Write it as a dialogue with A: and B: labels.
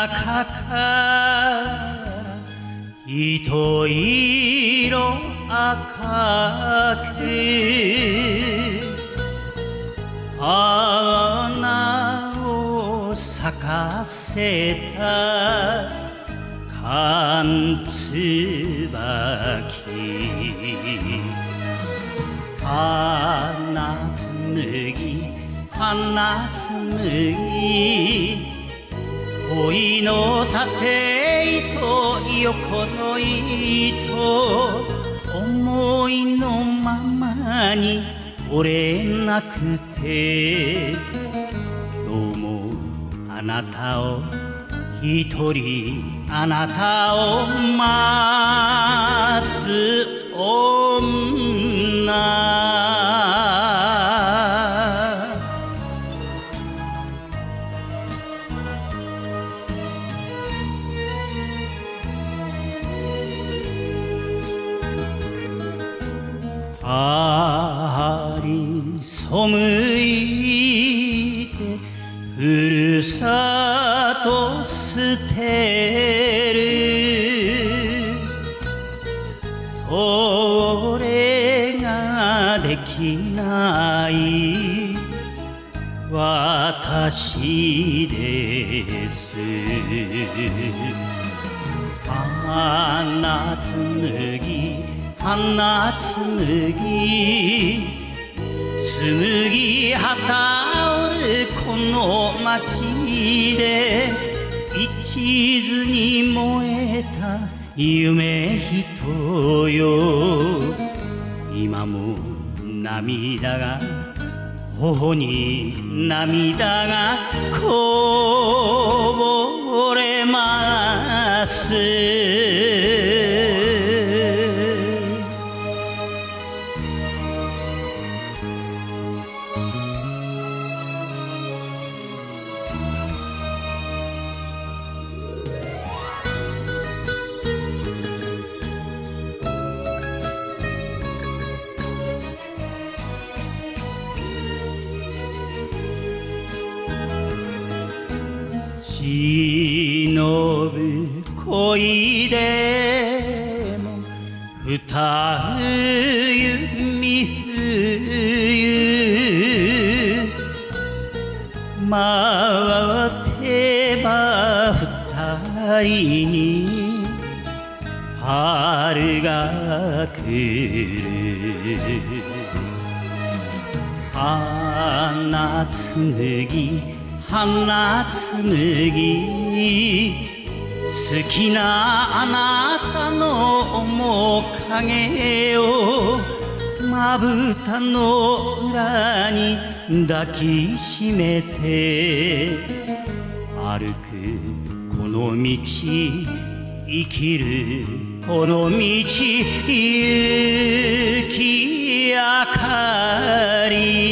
A: 中から糸色赤く花を咲かせた寒椿花紬花紬恋の縦糸横の糸思いのままに折れなくて今日もあなたを一人あなたを待つ女り背いてふるさと捨てるそれができない私です花紬花紬紬はたおるこの街で一途に燃えた夢人よ今も涙が頬に涙がこぼれます忍ぶ恋でも歌う弓冬回ってば二人に春が来る花紬花紬好きなあなたの面影をまぶたの裏に抱きしめて歩くこの道生きるこの道雪明かり